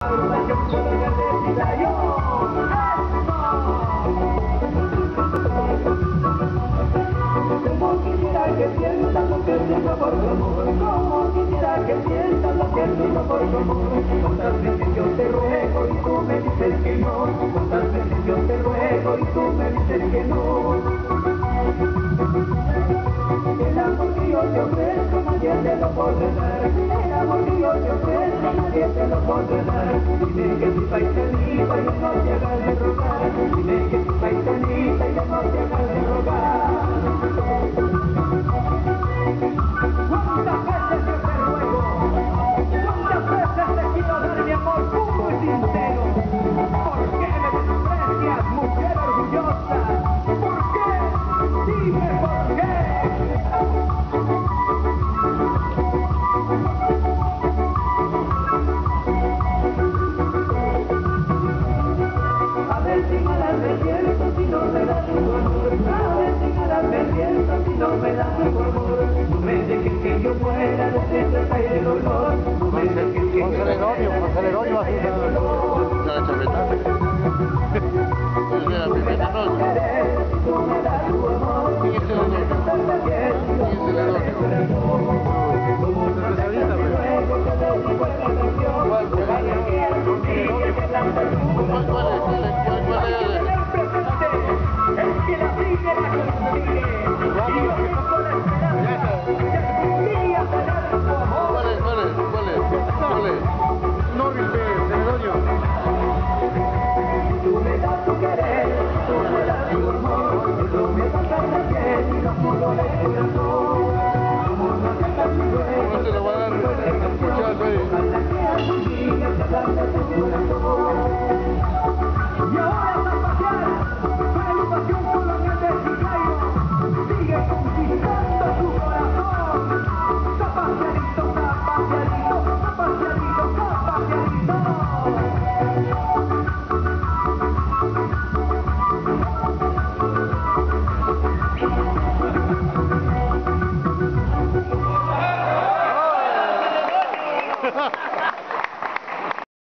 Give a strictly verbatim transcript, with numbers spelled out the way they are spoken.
Como quisiera que sientas lo que siento por tu amor, como quisiera que sientas lo que siento por tu amor. Cuántas veces yo te ruego y tú me dices que no, cuántas veces yo te ruego y tú me dices que no. El amor que yo te ofrezco nadie te lo podrá dar, el amor que yo te ofrezco nadie te lo podrá dar. Dime que tu paisanita ya no te hagas de rogar, dime que tu paisanita ya no te hagas de rogar. ¿Cuántas veces yo te ruego? ¿Cuántas veces te quiero dar mi amor puro y sincero? ¿Por qué me desprecias, mujer orgullosa? ¿Por qué? Dime por qué. A ver si me las despierto si no me das tu amor, a ver si me las despierto si no me das tu amor. No me dejes que yo muera de tristeza y de dolor, no me dejes que yo muera de tristeza y de dolor. La chapeta. Desde la primera noche. Si tú me das tu amor, ¿Quién es el Antonio? ¿Quién es el Antonio? ¿Cuál? ¿Cuál? ¿Cuál es? ¿Cuál es? ¿Cuál es? El que la sigue la consigue, y lo que tocó la esperanza, que algún día será su amor. ¿Cuál es? ¿Cuál es? ¿Cuál es? ¿Cuál es? No, dice Celedonio. Tú me das tu querer, tú me das tu amor, tú me tocas la piel y los muros del corazón. Amor, no te hagas mi dueño, ¿Cómo se lo va a dar el muchacho ahí? ojalá que algún día te ablande tu corazón. Y ahora